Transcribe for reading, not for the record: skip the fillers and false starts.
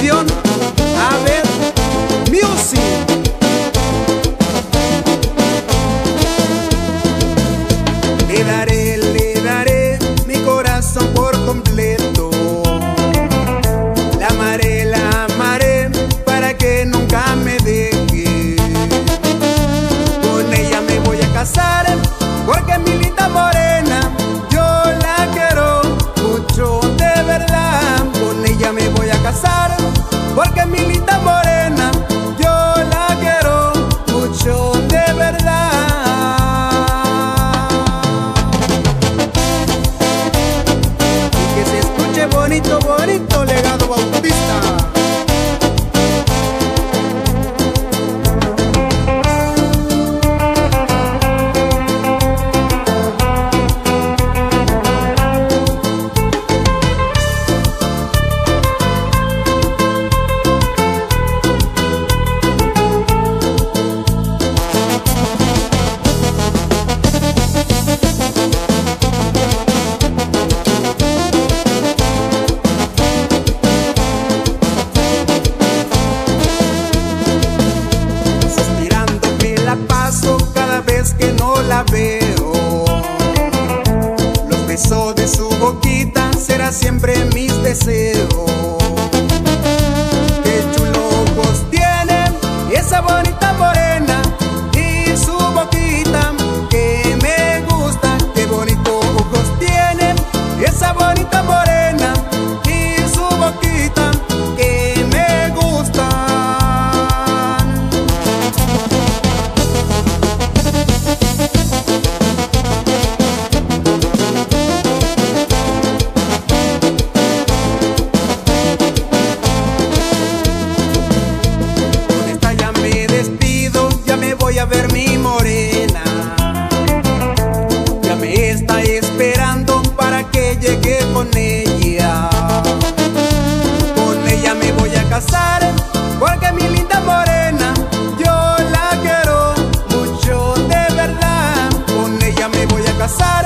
canción. A ver, music. Le daré mi corazón por completo. La amaré para que nunca me deje. Con ella me voy a casar, porque mi linda morena, yo la quiero mucho de verdad. Con ella me voy a casar, porque mi linda morena, yo la quiero mucho de verdad. Y que se escuche bonito, bonito, Legado Bautista. Cada vez que no la veo, los besos de su boquita será siempre mis deseos. Qué chulos ojos tiene esa bonita morena y su boquita que me gusta. Qué bonitos ojos tiene esa bonita morena y su boquita que me gusta. Voy a ver mi morena, ya me está esperando para que llegue con ella. Con ella me voy a casar, porque mi linda morena, yo la quiero mucho de verdad. Con ella me voy a casar.